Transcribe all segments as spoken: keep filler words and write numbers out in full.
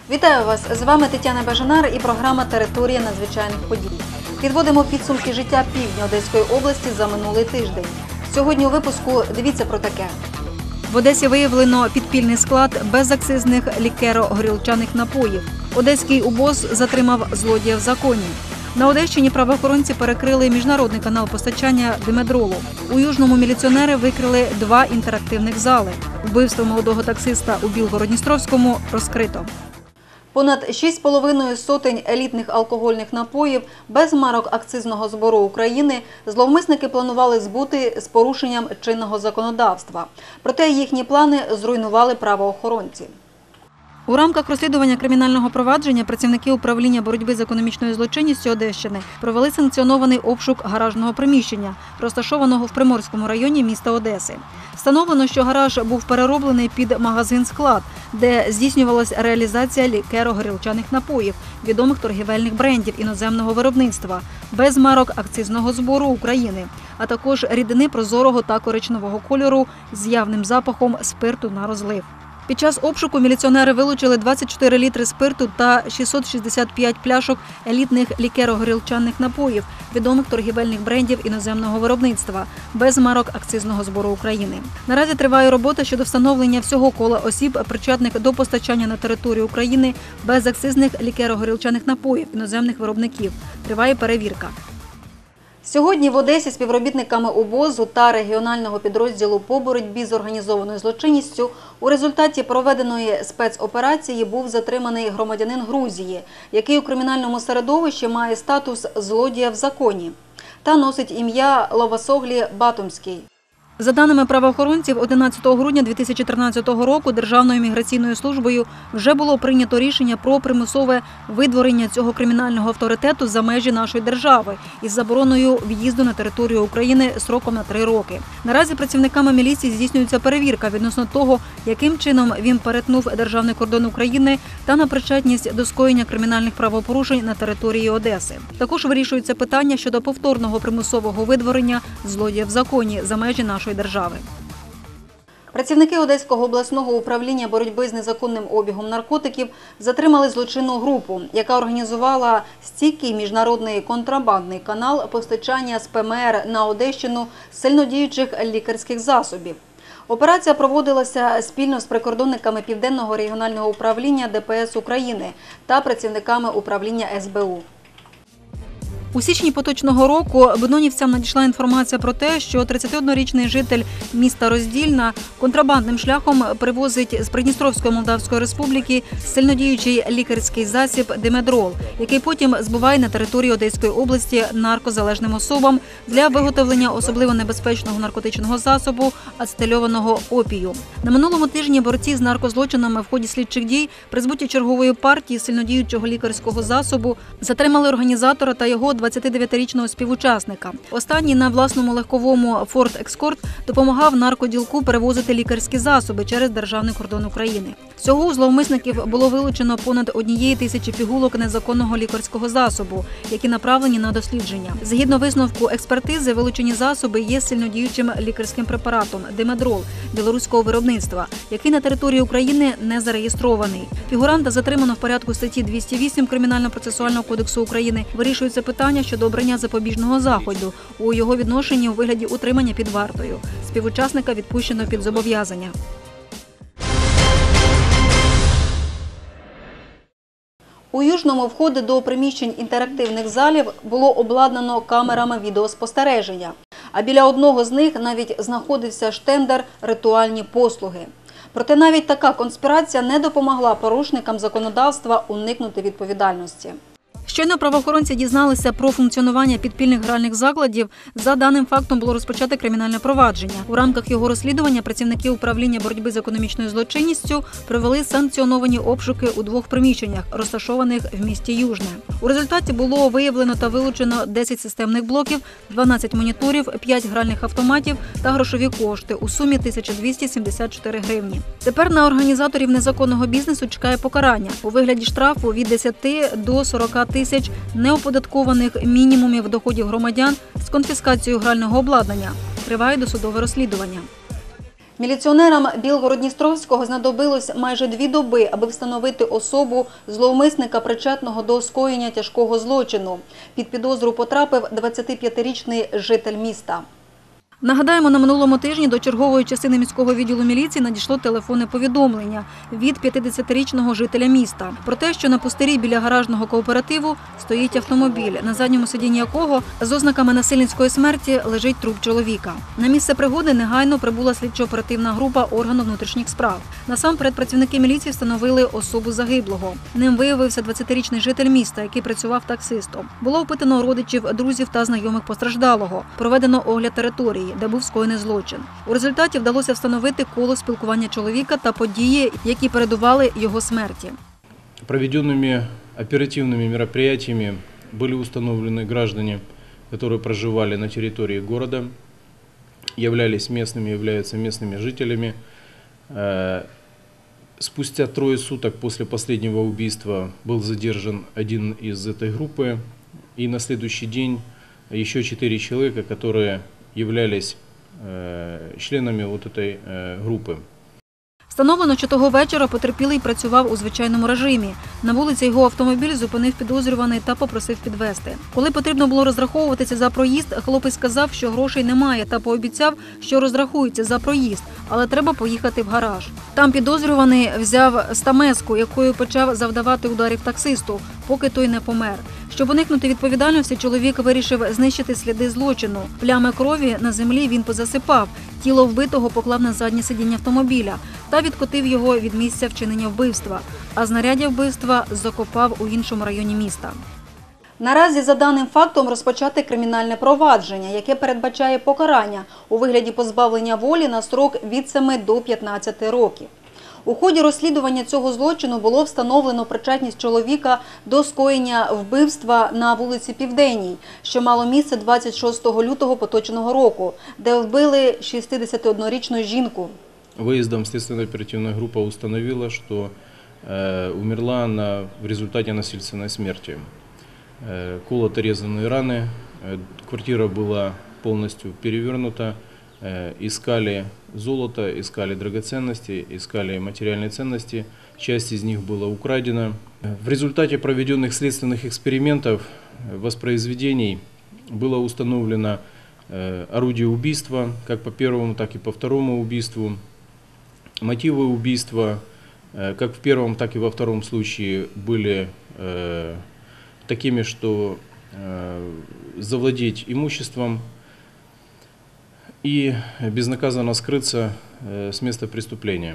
Вітаю вас! З вами Тетяна Бажанар і програма «Територія надзвичайних подій». Підводимо підсумки життя півдня Одеської області за минулий тиждень. Сьогодні у випуску дивіться про таке. В Одесі виявлено підпільний склад безакцизних лікеро-горілчаних напоїв. Одеський УБОЗ затримав злодія в законі. На Одещині правоохоронці перекрили міжнародний канал постачання димедролу. У Южному міліціонери викрили два інтерактивних зали. Вбивство молодого таксиста у Білгород-Дністровському розкрито. Понад шість з половиною сотень елітних алкогольних напоїв без марок акцизного збору України зловмисники планували збути з порушенням чинного законодавства. Проте їхні плани зруйнували правоохоронці. У рамках розслідування кримінального провадження працівники управління боротьби з економічною злочинністю Одещини провели санкціонований обшук гаражного приміщення, розташованого в Приморському районі міста Одеси. Встановлено, що гараж був перероблений під магазин-склад, де здійснювалася реалізація лікеро-горілчаних напоїв, відомих торгівельних брендів іноземного виробництва, без марок акцизного збору України, а також рідини прозорого та коричневого кольору з явним запахом спирту на розлив. Під час обшуку міліціонери вилучили двадцять чотири літри спирту та шістсот шістдесят п'ять пляшок елітних лікеро-горілчаних напоїв, відомих торгівельних брендів іноземного виробництва, без марок акцизного збору України. Наразі триває робота щодо встановлення всього кола осіб, причетних до постачання на територію України безакцизних лікеро-горілчаних напоїв іноземних виробників. Триває перевірка. Сьогодні в Одесі співробітниками УБОЗу та регіонального підрозділу по боротьбі з організованою злочинністю у результаті проведеної спецоперації був затриманий громадянин Грузії, який у кримінальному середовищі має статус злодія в законі та носить ім'я Ловасоглі Батумський. За даними правоохоронців, одинадцятого грудня дві тисячі тринадцятого року Державною міграційною службою вже було прийнято рішення про примусове видворення цього кримінального авторитету за межі нашої держави із забороною в'їзду на територію України сроком на три роки. Наразі працівниками міліції здійснюється перевірка відносно того, яким чином він перетнув державний кордон України та на причетність до скоєння кримінальних правопорушень на території Одеси. Також вирішується питання щодо повторного примусового видворення злодія в законі за межі нашої держави. Працівники Одеського обласного управління боротьби з незаконним обігом наркотиків затримали злочинну групу, яка організувала стійкий міжнародний контрабандний канал постачання з ПМР на Одещину сильнодіючих лікарських засобів. Операція проводилася спільно з прикордонниками Південного регіонального управління ДПС України та працівниками управління ес бе у. У січні поточного року бенонівцям надійшла інформація про те, що тридцятиоднорічний житель міста Роздільна контрабандним шляхом привозить з Придністровської Молдавської Республіки сильнодіючий лікарський засіб димедрол, який потім збуває на території Одеської області наркозалежним особам для виготовлення особливо небезпечного наркотичного засобу ацетильованого опію. На минулому тижні борці з наркозлочинами в ході слідчих дій при збутті чергової партії сильнодіючого лікарського засобу затримали організатора та його двадцятидев'ятирічного співучасника. Останній на власному легковому Ford Escort допомагав наркоділку перевозити лікарські засоби через державний кордон України. Всього у зловмисників було вилучено понад однієї тисячі пігулок незаконного лікарського засобу, які направлені на дослідження. Згідно висновку експертизи, вилучені засоби є сильнодіючим лікарським препаратом димедрол білоруського виробництва, який на території України не зареєстрований. Фігуранта затримано в порядку статті двісті вісім Кримінально-процесуального кодексу України. Вирішується питання щодо обрання запобіжного заходу у його відношенні у вигляді утримання під вартою. Співучасника відпущено під зобов'язання. У Южному входи до приміщень інтерактивних залів було обладнано камерами відеоспостереження, а біля одного з них навіть знаходився штендер «Ритуальні послуги». Проте навіть така конспірація не допомогла порушникам законодавства уникнути відповідальності. Щойно правоохоронці дізналися про функціонування підпільних гральних закладів, за даним фактом було розпочато кримінальне провадження. У рамках його розслідування працівники управління боротьби з економічною злочинністю провели санкціоновані обшуки у двох приміщеннях, розташованих в місті Южне. У результаті було виявлено та вилучено десять системних блоків, дванадцять моніторів, п'ять гральних автоматів та грошові кошти у сумі тисяча двісті сімдесят чотири гривні. Тепер на організаторів незаконного бізнесу чекає покарання у вигляді штрафу від десяти до сорока тисяч неоподаткованих мінімумів доходів громадян з конфіскацією грального обладнання. Триває досудове розслідування. Міліціонерам Білгород-Дністровського знадобилось майже дві доби, аби встановити особу зловмисника, причетного до скоєння тяжкого злочину. Під підозру потрапив двадцятип'ятирічний житель міста. Нагадаємо, на минулому тижні до чергової частини міського відділу міліції надійшло телефонне повідомлення від п'ятдесятирічного жителя міста про те, що на пустирі біля гаражного кооперативу стоїть автомобіль, на задньому сидінні якого з ознаками насильницької смерті лежить труп чоловіка. На місце пригоди негайно прибула слідчо-оперативна група органу внутрішніх справ. Насамперед працівники міліції встановили особу загиблого. Ним виявився двадцятирічний житель міста, який працював таксистом. Було опитано родичів, друзів та знайомих постраждалого. Проведено огляд території, де був скоєний злочин. У результаті вдалося встановити коло спілкування чоловіка та події, які передували його смерті. Проведенными оперативными мероприятиями были установлены граждане, которые проживали на территории города, являлись местными, являются местными жителями. Спустя трое суток после последнего убийства был задержан один из этой группы, и на следующий день еще четыре человека, которые являлись членами вот этой группы. Встановлено, що того вечора потерпілий працював у звичайному режимі. На вулиці його автомобіль зупинив підозрюваний та попросив підвезти. Коли потрібно було розраховуватися за проїзд, хлопець сказав, що грошей немає, та пообіцяв, що розрахується за проїзд, але треба поїхати в гараж. Там підозрюваний взяв стамеску, якою почав завдавати ударів таксисту, поки той не помер. Щоб уникнути відповідальності, чоловік вирішив знищити сліди злочину. Плями крові на землі він позасипав, тіло вбитого поклав на заднє сидіння автомобіля та відкотив його від місця вчинення вбивства, а знаряддя вбивства закопав у іншому районі міста. Наразі за даним фактом розпочати кримінальне провадження, яке передбачає покарання у вигляді позбавлення волі на строк від семи до п'ятнадцяти років. У ході розслідування цього злочину було встановлено причетність чоловіка до скоєння вбивства на вулиці Південній, що мало місце двадцять шостого лютого поточного року, де вбили шістдесятиоднорічну жінку. Выездом следственно-оперативная группа установила, что э, умерла она в результате насильственной смерти. Э, колото-резанные раны, э, квартира была полностью перевернута. Искали золото, искали драгоценности, искали материальные ценности. Часть из них была украдена. В результате проведенных следственных экспериментов, воспроизведений, было установлено орудие убийства, как по первому, так и по второму убийству. Мотивы убийства, как в первом, так и во втором случае, были такими, что завладеть имуществом и безнаказанно скрыться с места преступления.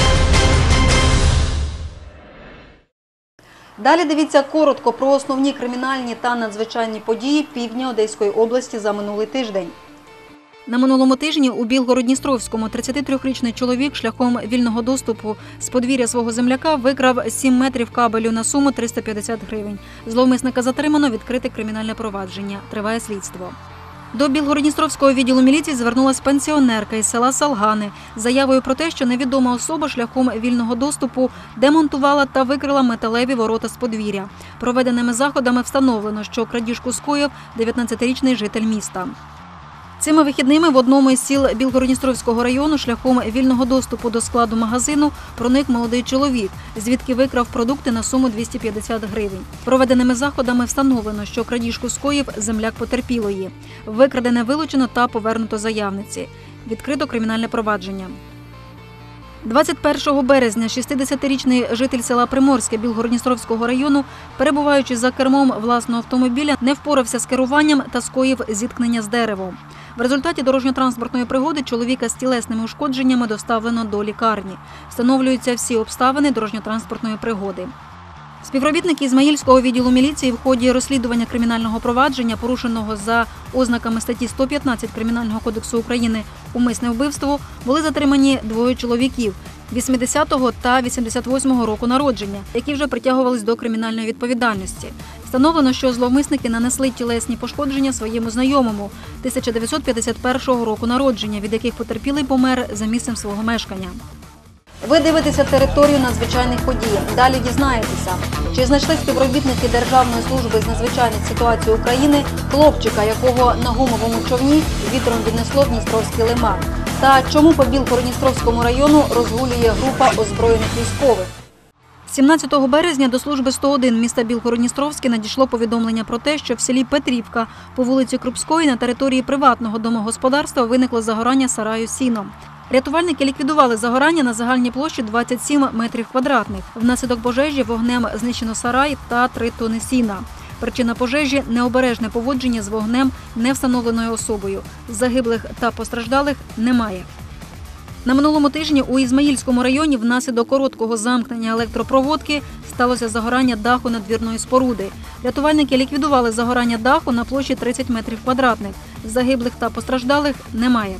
Далі дивіться коротко про основні кримінальні та надзвичайні події півдня Одеської області за минулий тиждень. На минулому тижні у Білгород-Дністровському тридцятитрирічний чоловік шляхом вільного доступу з подвір'я свого земляка викрав сім метрів кабелю на суму триста п'ятдесят гривень. Зловмисника затримано, відкрите кримінальне провадження. Триває слідство. До Білгород-Дністровського відділу міліції звернулась пенсіонерка із села Салгани з заявою про те, що невідома особа шляхом вільного доступу демонтувала та викрила металеві ворота з подвір'я. Проведеними заходами встановлено, що крадіжку скоїв дев'ятнадцятирічний житель міста. Цими вихідними в одному із сіл Білгород-Дністровського району шляхом вільного доступу до складу магазину проник молодий чоловік, звідки викрав продукти на суму двісті п'ятдесят гривень. Проведеними заходами встановлено, що крадіжку скоїв земляк потерпілої. Викрадене вилучено та повернуто заявниці. Відкрито кримінальне провадження. двадцять першого березня шістдесятирічний житель села Приморське Білгород-Дністровського району, перебуваючи за кермом власного автомобіля, не впорався з керуванням та скоїв зіткнення з деревом. В результаті дорожньо-транспортної пригоди чоловіка з тілесними ушкодженнями доставлено до лікарні. Встановлюються всі обставини дорожньо-транспортної пригоди. Співробітники Ізмаїльського відділу міліції в ході розслідування кримінального провадження, порушеного за ознаками статті сто п'ятнадцять Кримінального кодексу України «Умисне вбивство», були затримані двоє чоловіків – вісімдесятого та вісімдесят восьмого року народження, які вже притягувались до кримінальної відповідальності. Встановлено, що зловмисники нанесли тілесні пошкодження своєму знайомому тисяча дев'ятсот п'ятдесят першого року народження, від яких потерпілий помер за місцем свого мешкання. Ви дивитеся територію надзвичайних подій. Далі дізнаєтеся, чи знайшли співробітники Державної служби з надзвичайних ситуацій України хлопчика, якого на гумовому човні вітром віднесло в Дністровський лиман. Та чому по Білгород-Дністровському району розгулює група озброєних військових? сімнадцятого березня до служби сто один міста Білгород-Дністровське надійшло повідомлення про те, що в селі Петрівка по вулиці Крупської на території приватного домогосподарства виникло загорання сараю сіном. Рятувальники ліквідували загорання на загальній площі двадцять сім метрів квадратних. Внаслідок пожежі вогнем знищено сарай та три тони сіна. Причина пожежі – необережне поводження з вогнем невстановленою особою. Загиблих та постраждалих немає. На минулому тижні у Ізмаїльському районі внаслідок короткого замкнення електропроводки сталося загорання даху надвірної споруди. Рятувальники ліквідували загорання даху на площі тридцять метрів квадратних. Загиблих та постраждалих немає.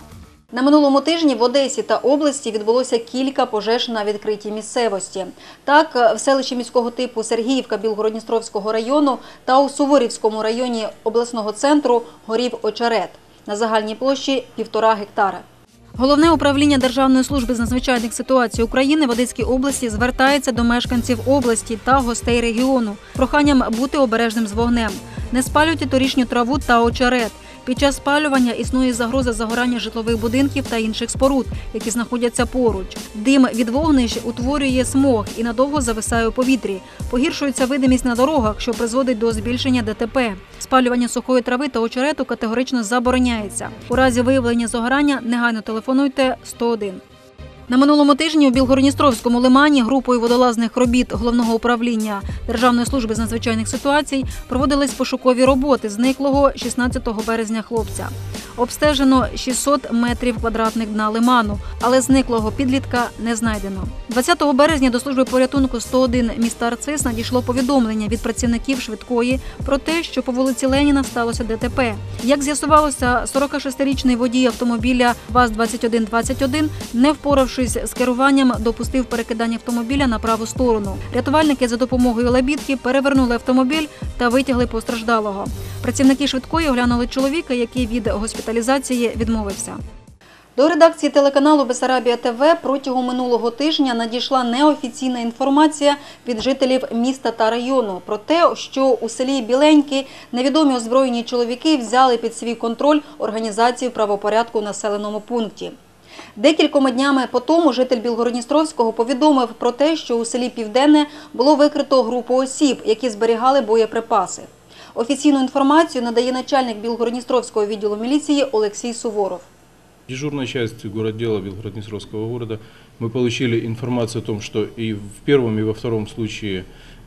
На минулому тижні в Одесі та області відбулося кілька пожеж на відкритій місцевості. Так, в селищі міського типу Сергіївка Білгород-Дністровського району та у Суворівському районі обласного центру горів очерет на загальній площі півтора гектара. Головне управління Державної служби з надзвичайних ситуацій України в Одеській області звертається до мешканців області та гостей регіону проханням бути обережним з вогнем. Не спалюйте торішню траву та очерет. Під час спалювання існує загроза загорання житлових будинків та інших споруд, які знаходяться поруч. Дим від вогнищ утворює смог і надовго зависає у повітрі. Погіршується видимість на дорогах, що призводить до збільшення ДТП. Спалювання сухої трави та очерету категорично забороняється. У разі виявлення загорання негайно телефонуйте сто один. На минулому тижні у Білгород-Дністровському лимані групою водолазних робіт Головного управління Державної служби з надзвичайних ситуацій проводились пошукові роботи зниклого шістнадцятого березня хлопця. Обстежено шістсот метрів квадратних дна лиману, але зниклого підлітка не знайдено. двадцятого березня до служби порятунку сто один міста Арцис надійшло повідомлення від працівників швидкої про те, що по вулиці Леніна сталося ДТП. Як з'ясувалося, сорокашестирічний водій автомобіля ВАЗ двадцять один двадцять один, не впоравшись з керуванням, допустив перекидання автомобіля на праву сторону. Рятувальники за допомогою лебідки перевернули автомобіль та витягли постраждалого. Працівники швидкої оглянули чоловіка, який від госпіталізації відмовився. До редакції телеканалу Бессарабія ТВ протягом минулого тижня надійшла неофіційна інформація від жителів міста та району про те, що у селі Біленьки невідомі озброєні чоловіки взяли під свій контроль організацію правопорядку в населеному пункті. Декількома днями по тому житель Білгород-Дністровського повідомив про те, що у селі Південне було викрито групу осіб, які зберігали боєприпаси. Офіційну інформацію надає начальник Білгород-Дністровського відділу міліції Олексій Суворов. Дежурной части городдела Белгород-Днестровского города мы получили информацию о том, что и в первом, и во втором случае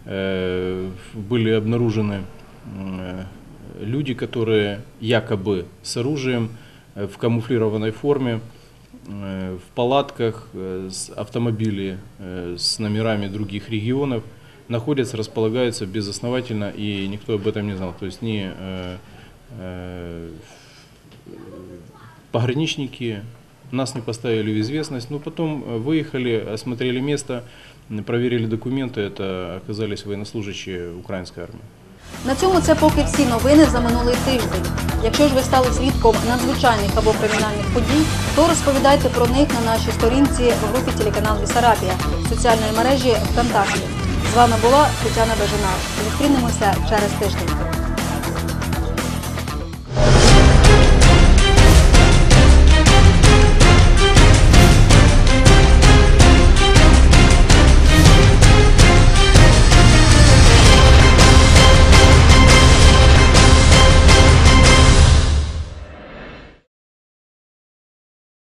э, были обнаружены э, люди, которые якобы с оружием э, в камуфлированной форме, э, в палатках, э, с автомобилей э, с номерами других регионов находятся, располагаются безосновательно, и никто об этом не знал. То есть ни э, э, пограничники нас не поставили в известность, но потом выехали, осмотрели место, проверили документы, это оказались военнослужащие украинской армии. На цьому це поки всі новини за минулий тиждень. Якщо ж ви стали свідком надзвичайних або кримінальних подій, то розповідайте про них на нашій сторінці в групі телеканал Бессарабія соціальної мережі ВКонтакті. З вами була Тетяна Бажанар. Зустрінемося через тиждень.